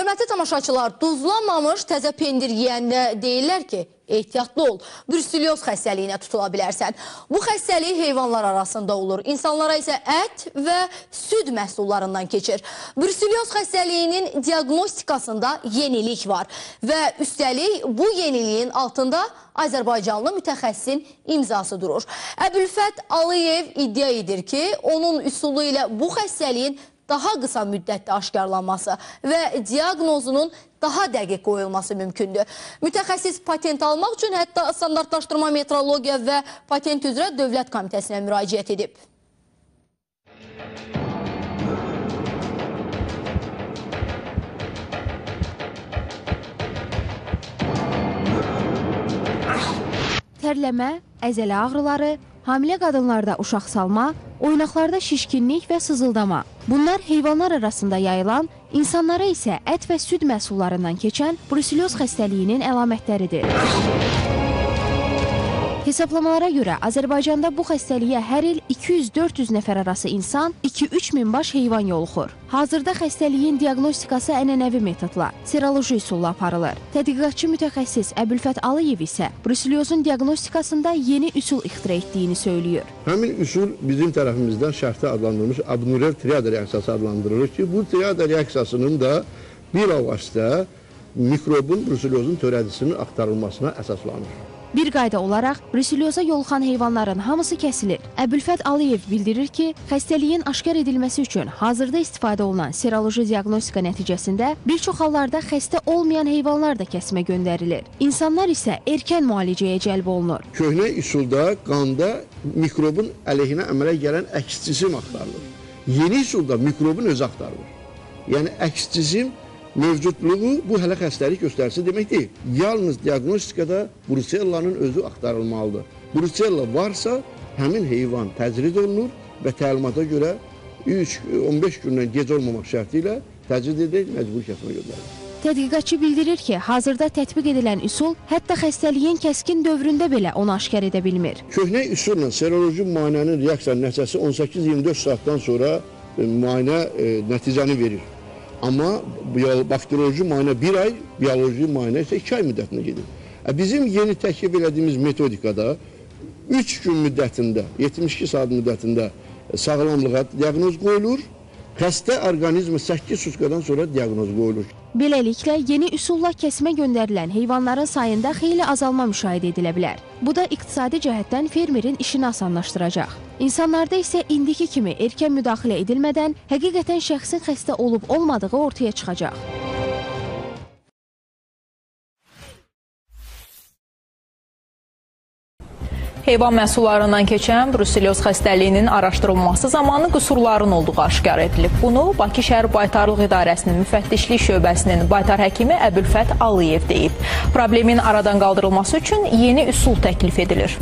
Hörmətli tamaşaçılar, duzlanmamış təzə pendir yeyəndə deyirlər ki, ehtiyatlı ol, bruselyoz xəstəliyinə tutula bilərsən. Bu xəstəlik heyvanlar arasında olur, insanlara isə ət və süd məhsullarından keçir. Bruselyoz xəstəliyinin diaqnostikasında yenilik var və üstəlik bu yeniliyin altında Azərbaycanlı mütəxəssisin imzası durur. Əbülfət Aliyev iddia edir ki, onun üsulu ilə bu xəstəliyin daha qısa müddətdə aşkarlanması və diaqnozunun daha dəqiq qoyulması mümkündür. Mütəxəssis patent almaq üçün hətta standartlaşdırma metrologiya və patent üzrə Dövlət Komitəsinə müraciət edib. Tərləmə, əzələ ağrıları, hamilə qadınlarda uşaq salma, oynaqlarda şişkinlik və sızıldama. Bunlar heyvanlar arasında yayılan, insanlara isə ət və süd məhsullarından keçən bruselyoz xəstəliyinin əlamətləridir. Hesablamalara görə Azərbaycanda bu xəstəliyə hər il 200-400 nəfər arası insan, 2-3 min baş heyvan yoluxur. Hazırda xəstəliyin diaqnostikası ənənəvi metodla, seroloji üsulla aparılır. Tədqiqatçı mütəxəssis Əbülfət Aliyev isə bruselyozun diaqnostikasında yeni üsul ixtira etdiyini söylüyor. Həmin üsul bizim tərəfimizdən şərti adlandırılmış abnormal triada reaksiyası adlandırılır ki, bu triada reaksiyasının da bir avqastda mikrobun bruselyozun törədisinin axtarılmasına əsaslanır. Bir qayda olaraq, bruselyoza yoluxan heyvanların hamısı kəsilir. Əbülfət Aliyev bildirir ki, xəstəliyin aşkar edilməsi üçün hazırda istifadə olunan seroloji diaqnostika nəticəsində bir çox hallarda xəstə olmayan heyvanlar da kəsimə göndərilir. İnsanlar isə erkən müalicəyə cəlb olunur. Köhnə üsulda qanda mikrobun əleyhinə əmələ gələn əks cisim axtarılır. Yeni üsulda mikrobun özü axtarılır. Yəni əks cisim mövcudluğu bu hələ xəstəlik göstərisi demək deyil. Yalnız diaqnostikada brusellanın özü axtarılmalıdır. Brusella varsa, həmin heyvan təcrid olunur və təlimata görə 15 gündən gec olmamaq şərti ilə təcrid edək, məcburi kəsimə göndərilir. Tədqiqatçı bildirir ki, hazırda tətbiq edilən üsul hətta xəstəliyin kəskin dövründə belə onu aşkar edə bilmir. Köhnə üsulla seroloji müayinənin reaksiyanın nəticəsi 18-24 saatdan sonra müayinə nəticəni verir. Amma bakterioloji müayinə 1 ay, biyoloji müayinə isə 2 ay müddətində gedir. Bizim yeni təklif elədiyimiz metodikada 3 gün müddətində, 72 saat müddətində sağlamlığa diaqnoz qoyulur, xəstə orqanizmi 8 sutkadan sonra diaqnoz qoyulur. Beləliklə, yeni üsulla kəsimə göndərilən heyvanların sayında xeyli azalma müşahidə edilə bilər. Bu da iqtisadi cəhətdən fermerin işini asanlaşdıracaq. İnsanlarda isə indiki kimi erkən müdaxilə edilmədən həqiqətən şəxsin xəstə olub-olmadığı ortaya çıxacaq. Heyvan məhsullarından keçən bruselyoz xəstəliyinin araşdırılması zamanı qüsurların olduğu aşkar edilib. Bunu Bakı şəhər Baytarlıq İdarəsinin müfəttişlik şöbəsinin baytar həkimi Əbülfət Aliyev deyib. Problemin aradan qaldırılması üçün yeni üsul təklif edilir.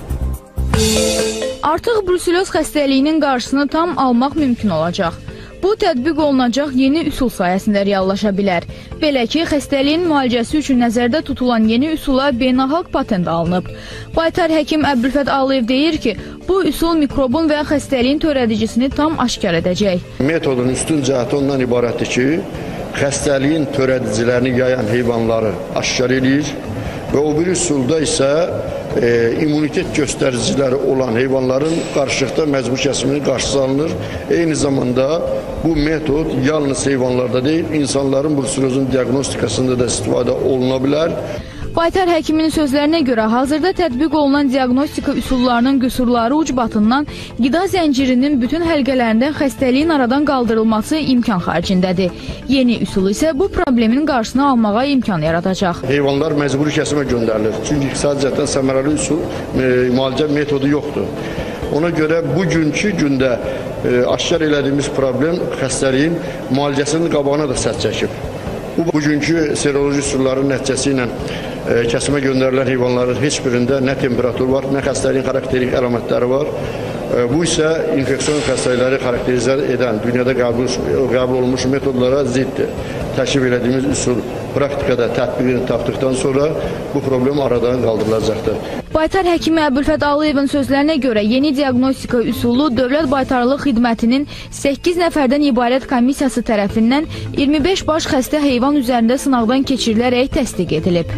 Artıq bruselyoz xəstəliyinin qarşısını tam almaq mümkün olacaq. Bu, tətbiq olunacaq yeni üsul sayəsində reallaşa bilər. Belə ki, xəstəliyin müalicəsi üçün nəzərdə tutulan yeni üsula beynəlxalq patent alınıb. Baytar həkim Əbülfət Aliyev deyir ki, bu üsul mikrobun və xəstəliyin törədicisini tam aşkar edəcək. Metodun üstün cəhəti ondan ibarətdir ki, xəstəliyin törədicilərini yayan heyvanları aşkar edir və o bir üsulda isə immunitet göstəriciləri olan heyvanların qarşılıqda məcbur kəsiminin qarşısı alınır. Eyni zamanda bu metod yalnız heyvanlarda deyil, insanların bruselozun diaqnostikasında da istifadə oluna bilər. Baytar həkiminin sözlərinə görə hazırda tətbiq olunan diaqnostika üsullarının qüsurları ucbatından qida zəncirinin bütün həlqələrində xəstəliyin aradan qaldırılması imkan xaricindədir. Yeni üsul isə bu problemin qarşısını almağa imkan yaradacaq. Heyvanlar məcburi kəsimə göndərilir. Çünki iqtisadi cəhətdən səmərəli üsul müalicə metodu yoxdur. Ona görə bugünkü gündə aşkar elədiyimiz problem xəstəliyin müalicəsinin qabağına da sədd çəkib. Bugünkü seroloji üsulların nəticəsi ilə kəsimə göndərilən heyvanların heç birində nə temperatur var, nə xəstəliyin xarakterik əlamətləri var. Bu isə infeksiyon xəstəlikləri xarakterizə edən, dünyada qəbul olunmuş metodlara ziddir. Təşkil edildiyimiz üsul praktikada tətbiqini tapdıqdan sonra bu problem aradan qaldırılacaqdır. Baytar həkimi Əbülfət Ağlayevin sözlərinə görə yeni diaqnostika üsulu Dövlət Baytarlıq Xidmətinin 8 nəfərdən ibarət komissiyası tərəfindən 25 baş xəstə heyvan üzərində sınaqdan keçirilərək təsdiq edilib.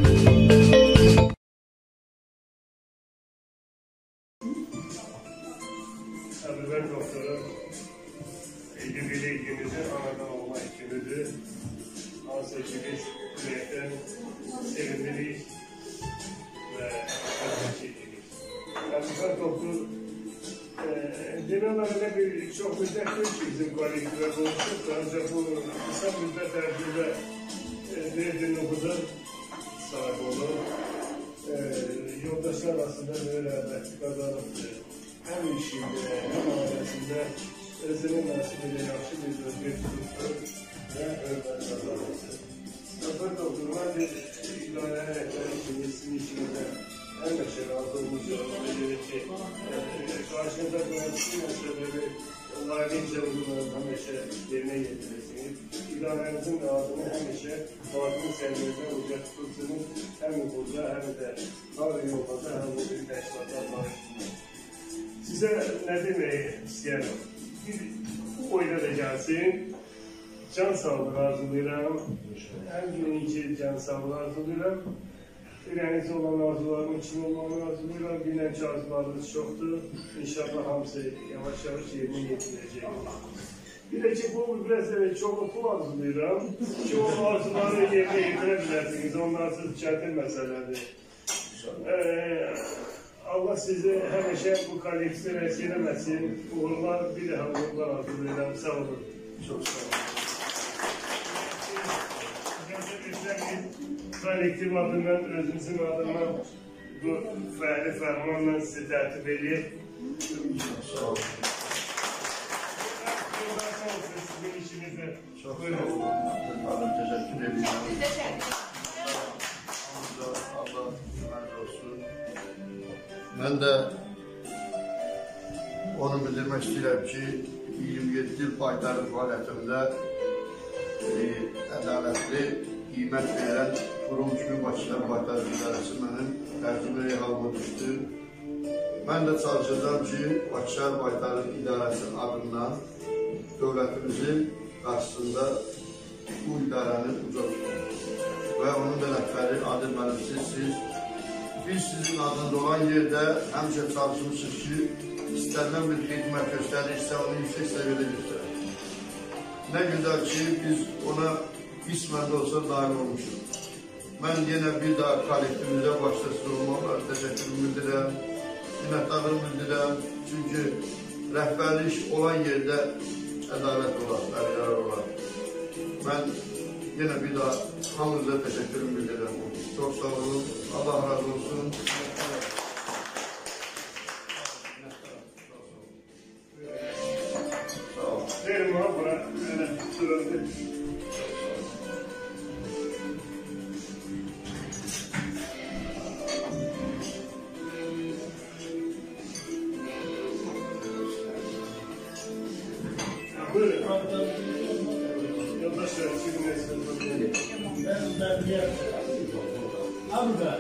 Əbülfət doktoru ilgimizin anadan olma ikimidir. Hansı ki biz ürəkdən sevindirik və çekirik. Əbülfət doktor demək olaraq çox müddətdir ki, bizim kollektivə qoluşuq. Ancaq bu qısa müddət ərzində verdiyi nüfuza sahib olur. Yoldaşlar arasında böyle əlbətti qazanıbdır. Həm işində, həm ailəsində özünün nəsibilə yaxşı bir özgür tutubdur və hörmət qazanıbdır. Əbülfət doktor, mən idarə həyətləri kimi sizin işinizə həmişə razı olmuşum. Belə ki, qarşınıza qoyduğunuz məsələləri layiqincə uyğunlarını həmişə yerinə yetirirsiniz. İdarənizin adını həmişə xalqın səviyyəsinə uca tutursunuz. Həm burada, həm də var yollarda, həm bu bir təşkilatlar barışdırır. Sizə nə demək istəyərəm? Bir oyda da gəlsin. Can sağlığı arzulayıram. Həm günlük can sağlığı arzulayıram. Ürəyinizdə olan arzularımın için olmanı arzulayıram. Bilən ki, arzularınız çoxdur. İnşallah hamısı yavaş-yavaş yerinə yetirəcək. Bir də ki, bu biraz çoxlu pul arzulayıram. Ki, o arzuları yerinə yetirə bilərsiniz. Onlarsız çətin məsələdir. Allah sizi həmişə bu kollektivə rəsk eləməsin. Uğurlar, bir daha uğurlar arzulayıram. Sağ olun. Çox sağ olun. Kollektiv adından, özümüzün adından bu fəali fərmanla sizi tərtib edib. Sağ olun. Sizin işinizdə. Çox sağ olun. Allah təşəkkür edirəm. Allah razı olsun. Mən də onu bildirmək istəyirəm ki, 27 il baytarlıq fəaliyyətimdə ədalətli, qiymət verən qurum kimi Bakıdan Baytarlıq İdarəsi mənim tərcüməyə halına düşdü. Mən də çalışacağım ki, Bakıdan Baytarlıq İdarəsi adından dövlətimizin qarşısında bu idarəni uca tutun. Və onun da rəhbəri Adil müəllim sizsiniz. Biz sizin adında olan yerdə həmişə çalışmışıq ki, istənilən bir xidmət göstərirsə, onu yüksək səviyyədə göstərir. Nə gözəl ki, biz ona qismən də olsa nail olmuşuq. Mən yenə bir daha kollektivimizə başlasız olmalar təşəkkürümü bildirəm, minnətdarlığımı bildirəm. Çünki rəhbərlik olan yerdə ədalət olar, bərqərar olar. Mən yenə bir daha hamınıza təşəkkürümü bildirəm. Çox sağ olun, Allah razı olsun. Verim ha, bura sürüldü. Buyurun. Yoldaşlar, sizin nesiniz? Hamza,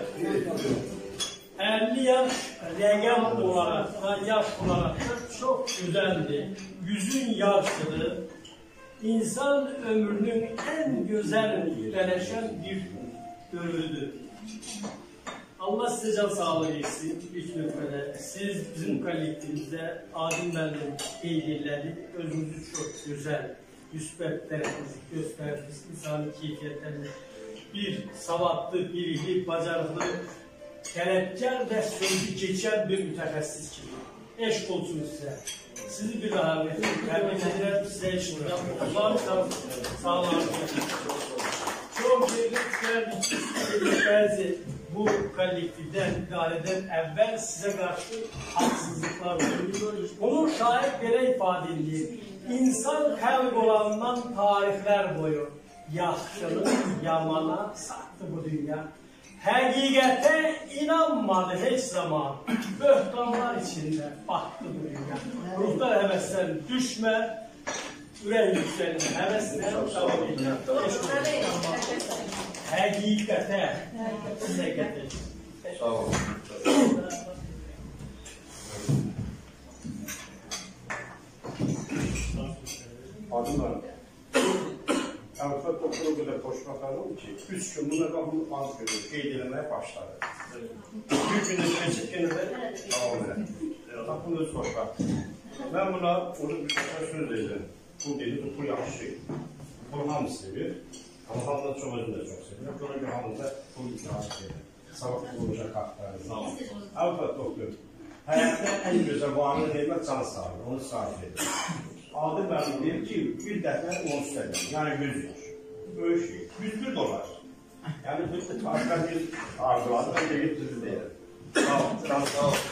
50 yaş rəqəm olarak, yaş olarak çok güzeldi. Yüzün yarısıdır. İnsan ömrünün en güzel yükleleşen bir dövrüdür. Allah size can sağlığı versin. İlk nöqtədə siz bizim kollektivimizdə Adil müəllim qeyd elədi. Özünüzü çok güzel, müsbət tərəfinizi göstərdiniz. İnsani keyfiyyətləriniz bir savadlı, bilikli, bacarıqlı, tələbkar və sözü keçən bir mütəxəssis kimi. Eşq olsun sizə. Sizi bir daha təbrik edirəm. Sizə işinizdən mutlaq sağlarınız. Çox gözəl bəzi bu kollektivdən, idarədən əvvəl sizə qarşı haksızlıklar olur. Bunun şahit belə ifadə edilir. İnsan xəlq olandan tarixlər boyu yaxşılıq, yamana sattı bu dünya. Həqiqətə inanmadı heç zaman. Böhtanlar içində battı bu dünya. Ruhlar həvəsdən düşmə, ürək yüksəlmə, həvəsdən davam edir. Həqiqətə sizə gətir. Sağ olun. xanım ki, 3 gün buna qabını az verir, qeyd eləməyə başladı. Bir günün keçib yenə də davam edir. Tapın öz xoşlar. Mən buna orada bir söz deyəcəm. Bu dedi, bu yaxşı şey. Bunu hamı sevir. Ama hamıdan çox özünü də çox sevir. Ona görə hamıda bu itiraz edir. Sabah olacaq haqlarınızı. Avqat doktor, həyatda ən gözəl varlıq vermək can sağlığı, onu sahib edir. Adi müəllim deyir ki, bir dəfə 10 sənə, yəni 100 yaş. Böyük şey, 101 dolar. Yəni bir başqa bir arzuları da deyib düzü deyir. Sağ olun, sağ olun.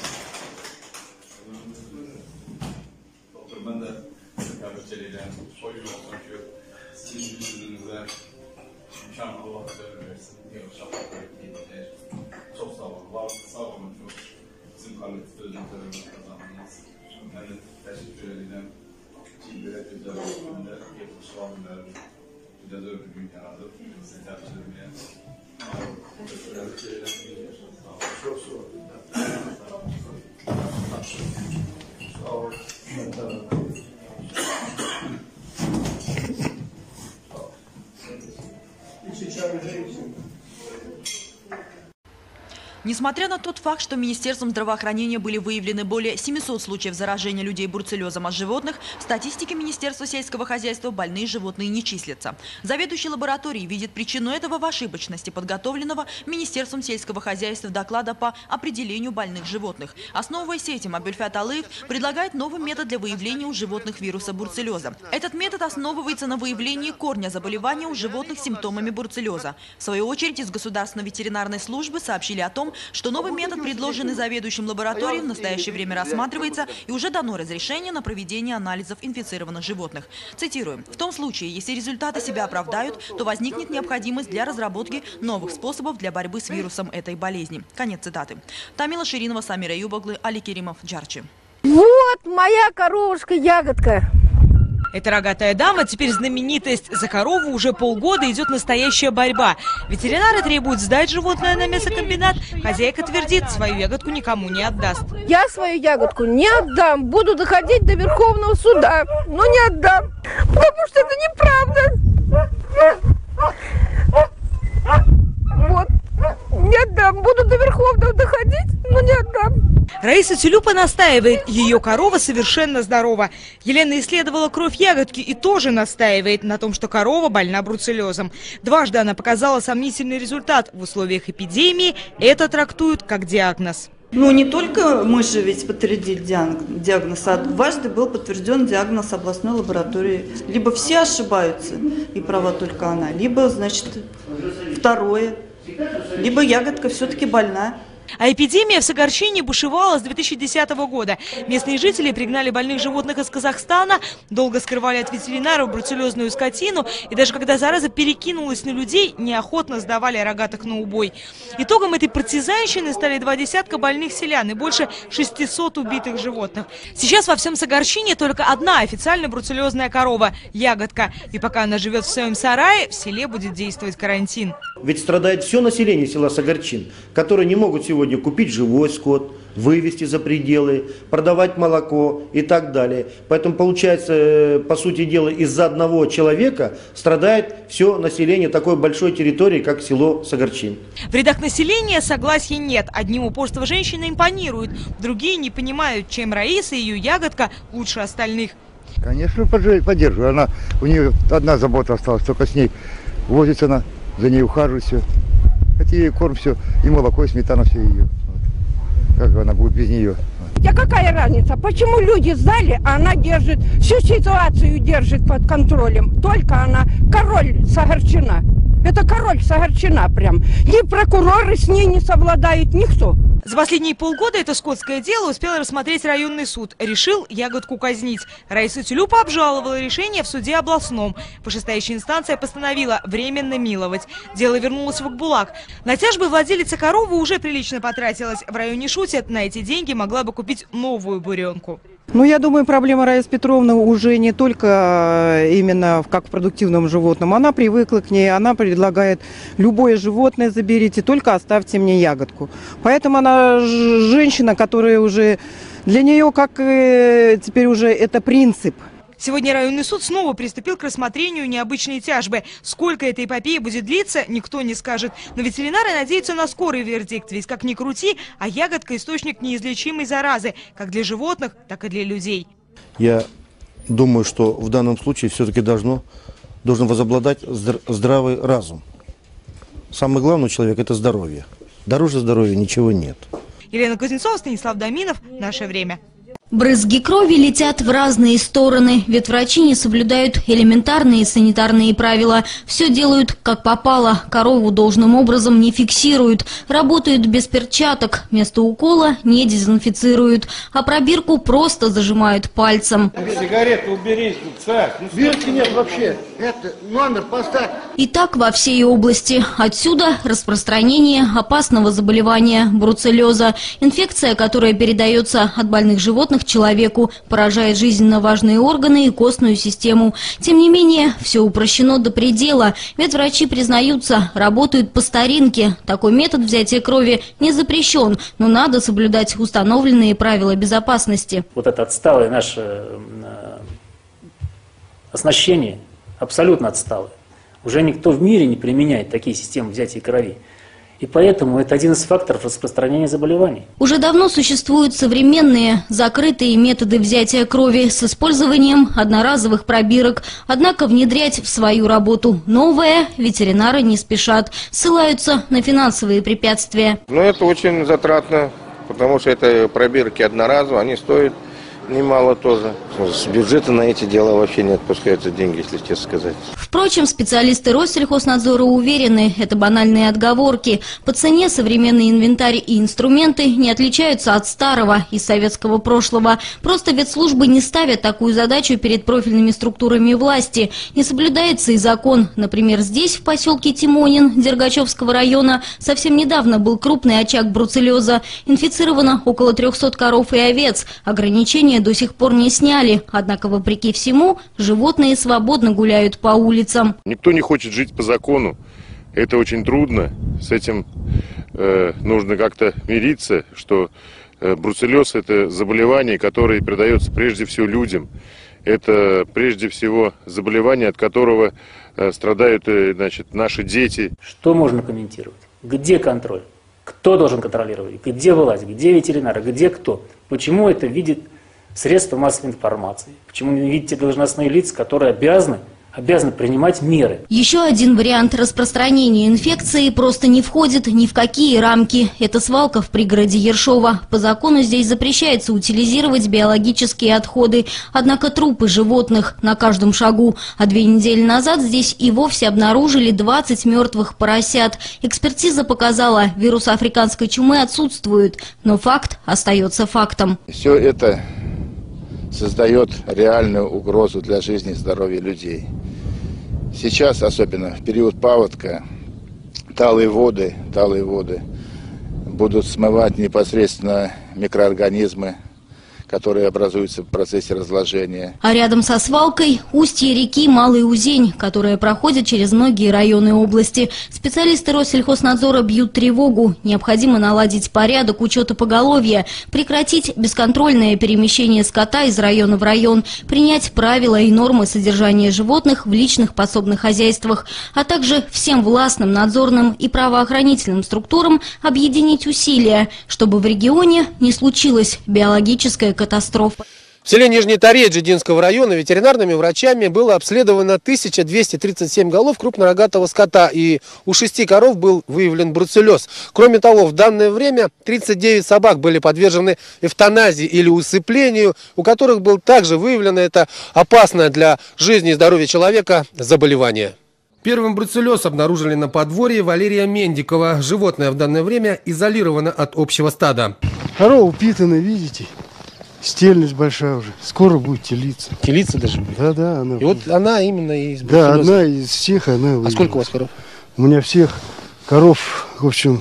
Doktor, mən də təbrik edirəm. Soyun olsun ki, sizin yüzünüzə imkan Allah versin. İnşallah edəcək. Çox sağ olun. Sağ olun. Bizim kollektiv özünüzə kazandınız. Mən də təşəkkür edirəm. Ki, belə gözəl günlər, yetmişler günlər, güzel bir gün yaradır. Sizi təbrik edirəm. Çok sağ olun. Sağ olun. Несмотря на тот факт, что Министерством здравоохранения были выявлены более 700 случаев заражения людей бруцеллезом от животных, в статистике Министерства сельского хозяйства больные животные не числятся. Заведующий лабораторией видит причину этого в ошибочности подготовленного Министерством сельского хозяйства доклада по определению больных животных. Основываясь этим, Абельфат Алыев предлагает новый метод для выявления у животных вируса бруцеллеза. Этот метод основывается на выявлении корня заболевания у животных с симптомами бруцеллеза. В свою очередь, из Государственной ветеринарной службы сообщили о том, что новый метод, предложенный заведующим лабораторией, в настоящее время рассматривается и уже дано разрешение на проведение анализов инфицированных животных. Цитируем. В том случае, если результаты себя оправдают, то возникнет необходимость для разработки новых способов для борьбы с вирусом этой болезни. Конец цитаты. Тамила Ширинова, Самира Юбаглы, Али Керимов, Джарчи. Вот моя коровушка Ягодка. Эта рогатая дама теперь знаменитость. За корову уже полгода идет настоящая борьба. Ветеринары требуют сдать животное на мясокомбинат. Хозяйка твердит, свою ягодку никому не отдаст. Я свою ягодку не отдам. Буду доходить до Верховного суда, но не отдам. Потому что это неправда. Вот. Не отдам. Буду до Верховного доходить, но не отдам. Раиса Тюлюпа настаивает, ее корова совершенно здорова. Елена исследовала кровь ягодки и тоже настаивает на том, что корова больна бруцеллезом. Дважды она показала сомнительный результат. В условиях эпидемии это трактуют как диагноз. Ну, не только мы же ведь подтвердили диагноз, а дважды был подтвержден диагноз областной лаборатории. Либо все ошибаются, и права только она, либо, значит, второе, либо ягодка все-таки больна. А эпидемия в Сагарчине бушевала с 2010 года. Местные жители пригнали больных животных из Казахстана, долго скрывали от ветеринаров бруцеллезную скотину и даже когда зараза перекинулась на людей, неохотно сдавали рогатых на убой. Итогом этой партизанщины стали 20 больных селян и больше 600 убитых животных. Сейчас во всем Сагарчине только одна официально бруцеллезная корова – ягодка. И пока она живет в своем сарае, в селе будет действовать карантин. Ведь страдает все население села Сагарчин, которые не могут сегодня купить живой скот, вывести за пределы, продавать молоко и так далее. Поэтому получается, по сути дела, из-за одного человека страдает все население такой большой территории, как село Сагарчин. В рядах населения согласия нет. Одним упорство женщины импонирует, другие не понимают, чем Раиса и ее ягодка лучше остальных. Конечно, поддерживаю. У нее одна забота осталась, только с ней возится она, за ней ухаживает все. Хотя ей корм все, и молоко, и сметана все ее. Вот. Как она будет без нее? А какая разница? Почему люди сдали, а она держит, всю ситуацию держит под контролем? Только она король Сагарчина. Это король Сагарчина прям. Ни прокуроры с ней не совладают, никто. За последние полгода это скотское дело успел рассмотреть районный суд. Решил ягодку казнить. Раиса Тюлюпа обжаловала решение в суде областном. Вышестоящая инстанция постановила временно миловать. Дело вернулось в Акбулак. На тяжбы владелица коровы уже прилично потратилась. В районе шутят, на эти деньги могла бы купить новую буренку. Ну, я думаю, проблема Раисы Петровны уже не только именно как в продуктивном животном. Она привыкла к ней, она предлагает любое животное заберите, только оставьте мне ягодку. Поэтому она женщина, которая уже, для нее как теперь уже это принцип. Сегодня районный суд снова приступил к рассмотрению необычной тяжбы. Сколько эта эпопея будет длиться, никто не скажет. Но ветеринары надеются на скорый вердикт, ведь как ни крути, а ягодка – источник неизлечимой заразы, как для животных, так и для людей. Я думаю, что в данном случае все-таки должен возобладать здравый разум. Самое главное у человека – это здоровье. Дороже здоровья ничего нет. Елена Кузнецова, Станислав Доминов. Наше время. Брызги крови летят в разные стороны. Ветврачи не соблюдают элементарные санитарные правила. Все делают как попало. Корову должным образом не фиксируют. Работают без перчаток. Место укола не дезинфицируют. А пробирку просто зажимают пальцем. Сигареты убери, царь. Бирки нет вообще. Это номер поставь. И так во всей области. Отсюда распространение опасного заболевания бруцеллеза. Инфекция, которая передается от больных животных человеку, поражает жизненно важные органы и костную систему. Тем не менее, все упрощено до предела. Ветврачи признаются, работают по старинке. Такой метод взятия крови не запрещен, но надо соблюдать установленные правила безопасности. Вот это отсталое наше оснащение, абсолютно отсталое. Уже никто в мире не применяет такие системы взятия крови. И поэтому это один из факторов распространения заболеваний. Уже давно существуют современные закрытые методы взятия крови с использованием одноразовых пробирок. Однако внедрять в свою работу новое ветеринары не спешат. Ссылаются на финансовые препятствия. Но это очень затратно, потому что это пробирки одноразовые, они стоят немало тоже. С бюджета на эти дела вообще не отпускаются деньги, если честно сказать. Впрочем, специалисты Россельхознадзора уверены, это банальные отговорки. По цене современный инвентарь и инструменты не отличаются от старого из советского прошлого. Просто ветслужбы не ставят такую задачу перед профильными структурами власти. Не соблюдается и закон. Например, здесь, в поселке Тимонин Дергачевского района, совсем недавно был крупный очаг бруцеллеза. Инфицировано около 300 коров и овец. Ограничения до сих пор не сняли. Однако, вопреки всему, животные свободно гуляют по улицам. Никто не хочет жить по закону. Это очень трудно. С этим нужно как-то мириться, что бруцеллез – это заболевание, которое передается прежде всего людям. Это прежде всего заболевание, от которого страдают, значит, наши дети. Что можно комментировать? Где контроль? Кто должен контролировать? Где власть? Где ветеринары? Где кто? Почему это видит средства массовой информации? Почему не видите должностные лица, которые обязаны принимать меры? Еще один вариант распространения инфекции просто не входит ни в какие рамки. Это свалка в пригороде Ершова. По закону здесь запрещается утилизировать биологические отходы. Однако трупы животных на каждом шагу. А 2 недели назад здесь и вовсе обнаружили 20 мертвых поросят. Экспертиза показала, вирус африканской чумы отсутствует. Но факт остается фактом. Все это создает реальную угрозу для жизни и здоровья людей. Сейчас, особенно в период паводка, талые воды будут смывать непосредственно микроорганизмы, которые образуются в процессе разложения. А рядом со свалкой устье реки Малый Узень, которая проходит через многие районы области. Специалисты Россельхознадзора бьют тревогу. Необходимо наладить порядок учета поголовья, прекратить бесконтрольное перемещение скота из района в район, принять правила и нормы содержания животных в личных подсобных хозяйствах, а также всем властным, надзорным и правоохранительным структурам объединить усилия, чтобы в регионе не случилась биологическая катастрофа. В селе Нижний Торец Жидинского района ветеринарными врачами было обследовано 1237 голов крупнорогатого скота, и у 6 коров был выявлен бруцеллез. Кроме того, в данное время 39 собак были подвержены эвтаназии или усыплению, у которых был также выявлено это опасное для жизни и здоровья человека заболевание. Первым бруцеллез обнаружили на подворье Валерия Мендикова. Животное в данное время изолировано от общего стада. Корова упитана, видите? Стельность большая уже. Скоро будет телиться. Телиться даже будет? Да, она. И вот она именно из бруцеллеза. Да, одна из всех она. А сколько у вас коров? У меня всех коров, в общем,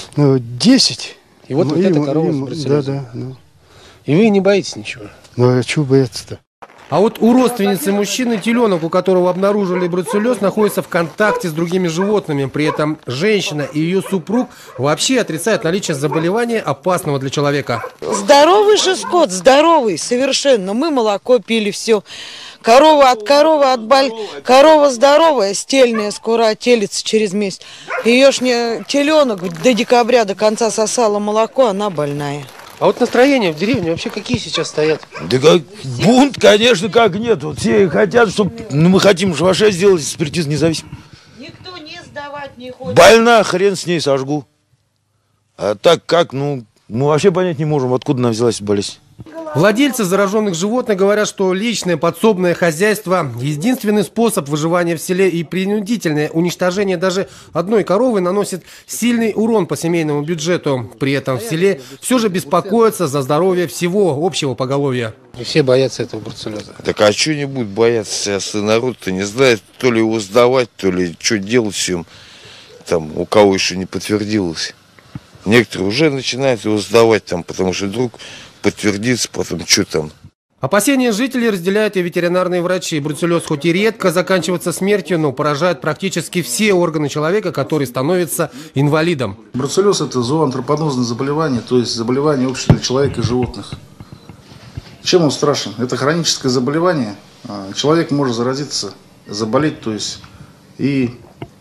10. И вот эта корова с бруцеллезом. Да. И вы не боитесь ничего? Ну а чего бояться-то? А вот у родственницы мужчины теленок, у которого обнаружили бруцеллез, находится в контакте с другими животными. При этом женщина и ее супруг вообще отрицают наличие заболевания, опасного для человека. Здоровый же скот, здоровый совершенно. Мы молоко пили, все. Корова здоровая, стельная, скоро отелится через месяц. Ее ж не теленок до декабря, до конца сосала молоко, она больная. А вот настроения в деревне вообще какие сейчас стоят? Да как бунт, конечно, как нет. Вот все хотят, чтобы мы хотим шваша сделать экспертизу независимо. Никто не сдавать не хочет. Больна, хрен с ней сожгу. А так как, мы вообще понять не можем, откуда она взялась болезнь. Владельцы зараженных животных говорят, что личное подсобное хозяйство – единственный способ выживания в селе, и принудительное уничтожение даже одной коровы наносит сильный урон по семейному бюджету. При этом в селе все же беспокоятся за здоровье всего общего поголовья. И все боятся этого бруцеллеза. Так а что не будет бояться? Сейчас народ-то не знает, то ли его сдавать, то ли что делать всем, там, у кого еще не подтвердилось. Некоторые уже начинают его сдавать, там, потому что вдруг подтвердится, потом что там. Опасения жителей разделяют и ветеринарные врачи. Бруцеллез хоть и редко заканчивается смертью, но поражает практически все органы человека, который становится инвалидом. Бруцеллез – это зооантропонозное заболевание, то есть заболевание общее для человека и животных. Чем он страшен? Это хроническое заболевание. Человек может заразиться, заболеть, то есть и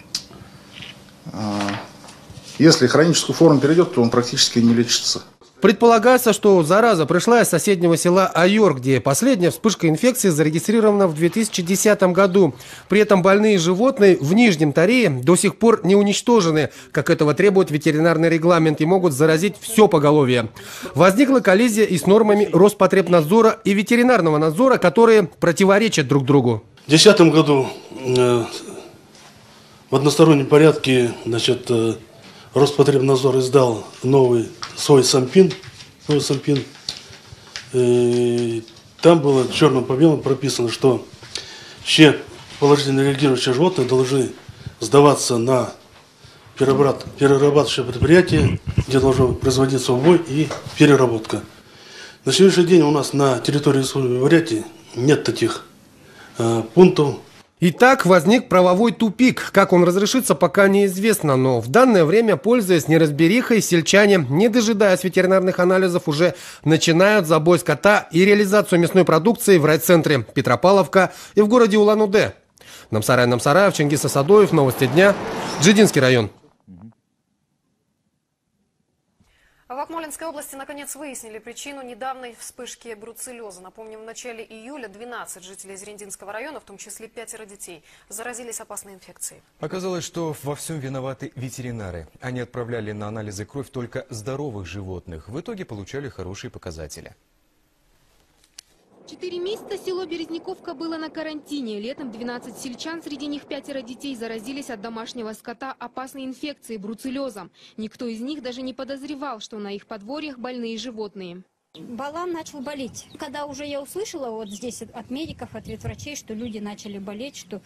если хроническую форму перейдет, то он практически не лечится. Предполагается, что зараза пришла из соседнего села Айор, где последняя вспышка инфекции зарегистрирована в 2010 году. При этом больные животные в Нижнем Тарее до сих пор не уничтожены, как этого требует ветеринарный регламент, и могут заразить все поголовье. Возникла коллизия и с нормами Роспотребнадзора и ветеринарного надзора, которые противоречат друг другу. В 2010 году в одностороннем порядке, Роспотребнадзор издал новый свой сампин. Там было черным по белому прописано, что все положительно реагирующие животные должны сдаваться на перерабатывающее предприятие, где должно производиться убой и переработка. На сегодняшний день у нас на территории Республики Бурятии нет таких пунктов. Итак, возник правовой тупик. Как он разрешится, пока неизвестно. Но в данное время, пользуясь неразберихой, сельчане, не дожидаясь ветеринарных анализов, уже начинают забой скота и реализацию мясной продукции в райцентре Петропавловка и в городе Улан-Удэ. Намсараев, Чингис Асадоев, новости дня, Джидинский район. В Акмолинской области наконец выяснили причину недавней вспышки бруцеллеза. Напомним, в начале июля 12 жителей Зрендинского района, в том числе 5 детей, заразились опасной инфекцией. Оказалось, что во всем виноваты ветеринары. Они отправляли на анализы кровь только здоровых животных. В итоге получали хорошие показатели. 4 месяца село Березняковка было на карантине. Летом 12 сельчан, среди них 5 детей, заразились от домашнего скота опасной инфекцией бруцеллезом. Никто из них даже не подозревал, что на их подворьях больные животные. Балан начал болеть. Когда уже я услышала вот здесь от медиков, от ветврачей, что люди начали болеть, что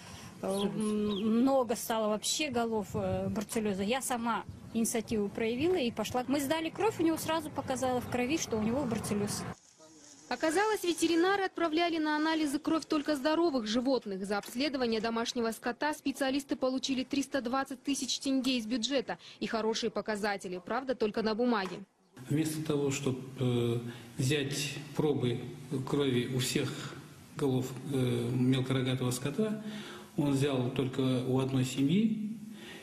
много стало вообще голов бруцеллеза, я сама инициативу проявила и пошла. Мы сдали кровь, у него сразу показала в крови, что у него бруцеллез. Оказалось, ветеринары отправляли на анализы кровь только здоровых животных. За обследование домашнего скота специалисты получили 320 тысяч тенге из бюджета и хорошие показатели, правда, только на бумаге. Вместо того, чтобы взять пробы крови у всех голов мелкорогатого скота, он взял только у одной семьи,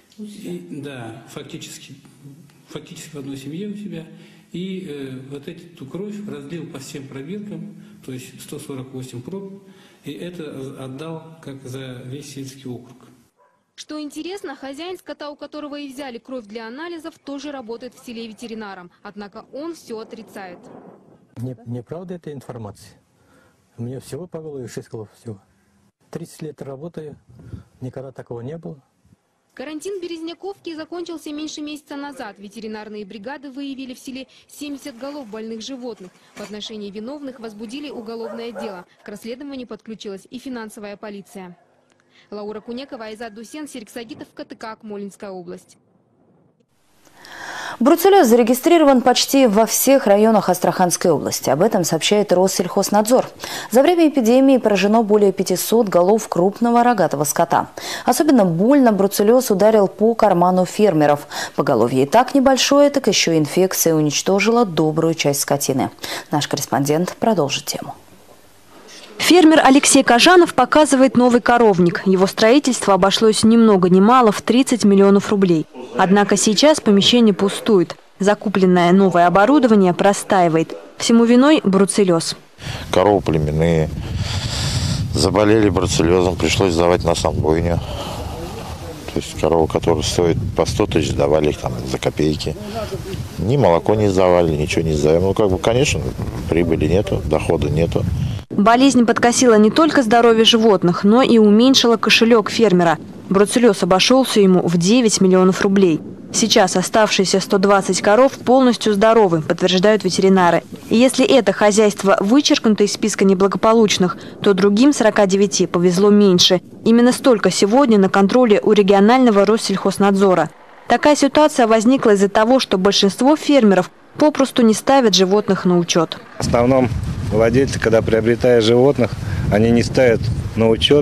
да, фактически в одной семье у себя. И вот эту кровь разлил по всем пробиркам, то есть 148 проб, и это отдал как за весь сельский округ. Что интересно, хозяин скота, у которого и взяли кровь для анализов, тоже работает в селе ветеринаром. Однако он все отрицает. Неправда эта информация. У меня всего по голове 6 голов, всего. 30 лет работаю, никогда такого не было. Карантин Березняковки закончился меньше месяца назад. Ветеринарные бригады выявили в селе 70 голов больных животных. В отношении виновных возбудили уголовное дело. К расследованию подключилась и финансовая полиция. Лаура Кунекова, Айзат Дусен, Серик Сагитов, КТК, Акмолинская область. Бруцеллез зарегистрирован почти во всех районах Астраханской области. Об этом сообщает Россельхознадзор. За время эпидемии поражено более 500 голов крупного рогатого скота. Особенно больно бруцеллез ударил по карману фермеров. Поголовье и так небольшое, так еще инфекция уничтожила добрую часть скотины. Наш корреспондент продолжит тему. Фермер Алексей Кожанов показывает новый коровник. Его строительство обошлось ни много ни мало в 30 миллионов рублей. Однако сейчас помещение пустует. Закупленное новое оборудование простаивает. Всему виной бруцеллез. Коровы племенные заболели бруцеллезом, пришлось сдавать на санбойню. То есть коровы, которые стоят по 100 тысяч, давали их там за копейки. Ни молоко не сдавали, ничего не сдаем. Ну, как бы, конечно, прибыли нету, дохода нету. Болезнь подкосила не только здоровье животных, но и уменьшила кошелек фермера. Бруцеллез обошелся ему в 9 миллионов рублей. Сейчас оставшиеся 120 коров полностью здоровы, подтверждают ветеринары. И если это хозяйство вычеркнуто из списка неблагополучных, то другим 49 повезло меньше. Именно столько сегодня на контроле у регионального Россельхознадзора. Такая ситуация возникла из-за того, что большинство фермеров попросту не ставят животных на учет. В основном владельцы, когда приобретая животных, они не ставят на учет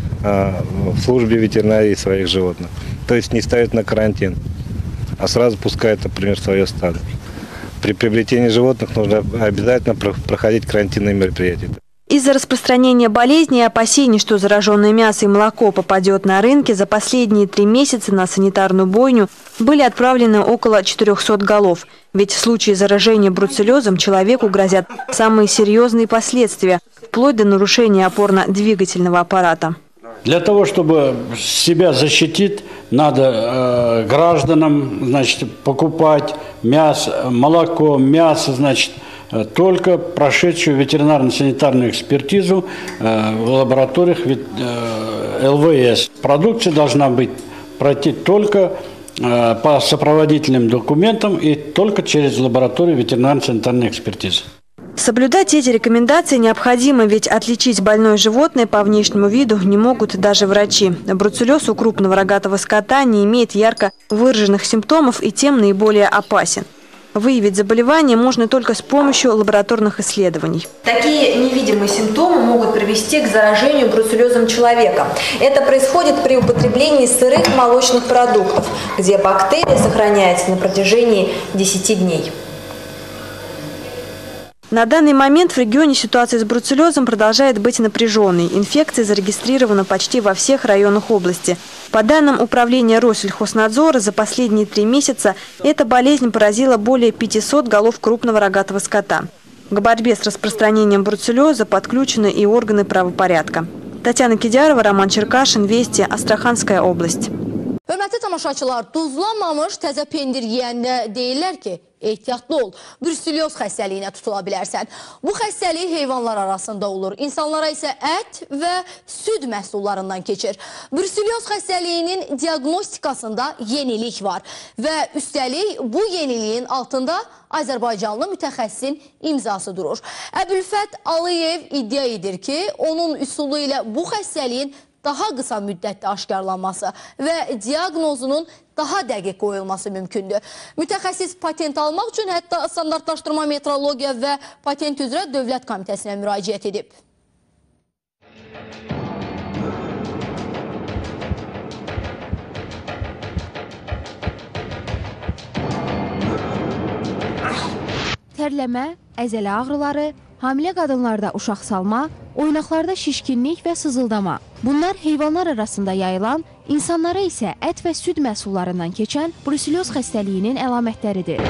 в службе ветеринарии своих животных. То есть не ставят на карантин, а сразу пускают, например, свое стадо. При приобретении животных нужно обязательно проходить карантинные мероприятия. Из-за распространения болезней и опасений, что зараженное мясо и молоко попадет на рынки, за последние 3 месяца на санитарную бойню были отправлены около 400 голов. Ведь в случае заражения бруцеллезом человеку грозят самые серьезные последствия, вплоть до нарушения опорно-двигательного аппарата. Для того, чтобы себя защитить, надо гражданам, значит, покупать мясо, молоко, мясо, значит, только прошедшую ветеринарно-санитарную экспертизу в лабораториях ЛВС. Продукция должна пройти только по сопроводительным документам и только через лабораторию ветеринарно-санитарной экспертизы. Соблюдать эти рекомендации необходимо, ведь отличить больное животное по внешнему виду не могут даже врачи. Бруцеллез у крупного рогатого скота не имеет ярко выраженных симптомов и тем наиболее опасен. Выявить заболевание можно только с помощью лабораторных исследований. Такие невидимые симптомы могут привести к заражению бруцеллезом человека. Это происходит при употреблении сырых молочных продуктов, где бактерия сохраняется на протяжении 10 дней. На данный момент в регионе ситуация с бруцеллезом продолжает быть напряженной. Инфекция зарегистрирована почти во всех районах области. По данным Управления Россельхознадзора, за последние 3 месяца эта болезнь поразила более 500 голов крупного рогатого скота. К борьбе с распространением бруцеллеза подключены и органы правопорядка. Татьяна Кидярова, Роман Черкашин, Вести, Астраханская область. Hörmətli tamaşaçılar, duzlanmamış təzə pendir yeyəndə deyirlər ki, ehtiyatlı ol, bruselyoz xəstəliyinə tutula bilərsən. Bu xəstəlik heyvanlar arasında olur, insanlara isə ət və süd məhsullarından keçir. Bruselyoz xəstəliyinin diaqnostikasında yenilik var və üstəlik bu yeniliyin altında Azərbaycanlı mütəxəssisin imzası durur. Əbülfət Aliyev iddia edir ki, onun üsulu ilə bu xəstəliyin daha qısa müddətdə aşkarlanması və diaqnozunun daha dəqiq qoyulması mümkündür. Mütəxəssis patent almaq üçün hətta standartlaşdırma metrologiya və patent üzrə Dövlət Komitəsinə müraciət edib. Tərləmə, əzələ ağrıları, hamilə qadınlarda uşaq salma, oynaqlarda şişkinlik və sızıldama. Bunlar heyvanlar arasında yayılan, insanlara isə ət və süd məhsullarından keçən bruselyoz xəstəliyinin əlamətləridir.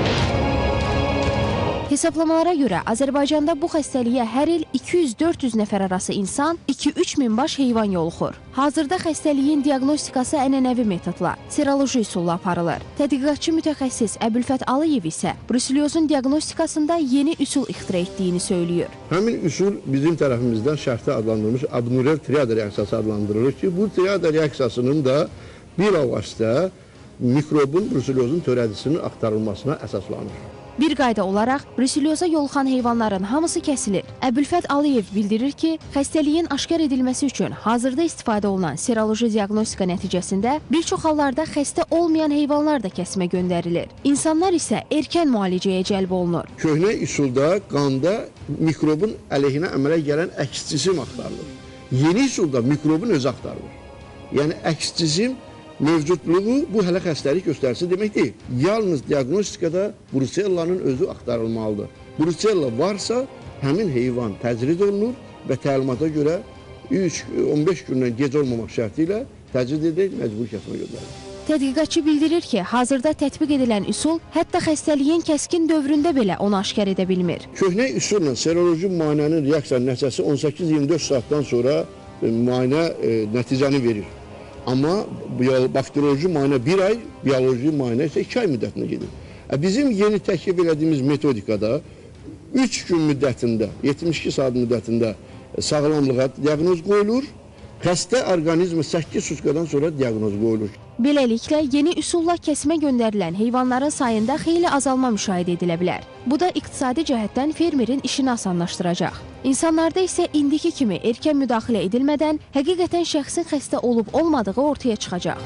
Hesablamalara görə Azərbaycanda bu xəstəliyə hər il 200-400 nəfər arası insan, 2-3 min baş heyvan yoluxur. Hazırda xəstəliyin diaqnostikası ənənəvi metodla, seroloji üsulla aparılır. Tədqiqatçı mütəxəssis Əbülfət Aliyev isə bruselyozun diaqnostikasında yeni üsul ixtira etdiyini söylüyor. Həmin üsul bizim tərəfimizdən şərti adlandırılmış abnurel triada reaksiyası adlandırılır ki, bu triada reaksiyasının da bir avasitə mikrobun bruselyozun törədisinin aktarılmasına əsaslanır. Bir qayda olaraq bruselyoza yoluxan heyvanların hamısı kəsilir. Əbülfət Aliyev bildirir ki, xəstəliyin aşkar edilməsi üçün hazırda istifadə olunan seroloji diaqnostika nəticəsində bir çox hallarda xəstə olmayan heyvanlar da kəsimə göndərilir. İnsanlar isə erkən müalicəyə cəlb olunur. Köhnə üsulda qanda mikrobun əleyhinə əmələ gələn əks cisim axtarılır. Yeni üsulda mikrobun özü axtarılır. Yəni əks cisim mövcudluğu bu hələ xəstəlik göstərisi demək deyil. Yalnız diaqnostikada brusellanın özü axtarılmalıdır. Brusella varsa həmin heyvan təcrid olunur və təlimata görə 3-15 gündən gec olmamaq şərti ilə təcrid edək, məcburi kəsmə göndərilir. Tədqiqatçı bildirir ki, hazırda tətbiq edilən üsul hətta xəstəliyin kəskin dövründə belə onu aşkar edə bilmir. Köhnə üsulla seroloji müayinənin reaksiyanın nəticəsi 18-24 saatdan sonra müayinə nəticəni verir. Amma bakterioloji müayinə 1 ay, bioloji müayinə isə 2 ay müddətində gedir. Bizim yeni təklif elədiyimiz metodikada 3 gün müddətində, 72 saat müddətində sağlamlığa diaqnoz qoyulur. Xəstə orqanizmi 8 sutkadan sonra diaqnoz qoyulur. Beləliklə, yeni üsulla kəsmə göndərilən heyvanların sayında xeyli azalma müşahidə edilə bilər. Bu da iqtisadi cəhətdən fermerin işini asanlaşdıracaq. İnsanlarda isə indiki kimi erkən müdaxilə edilmədən həqiqətən şəxsin xəstə olub-olmadığı ortaya çıxacaq.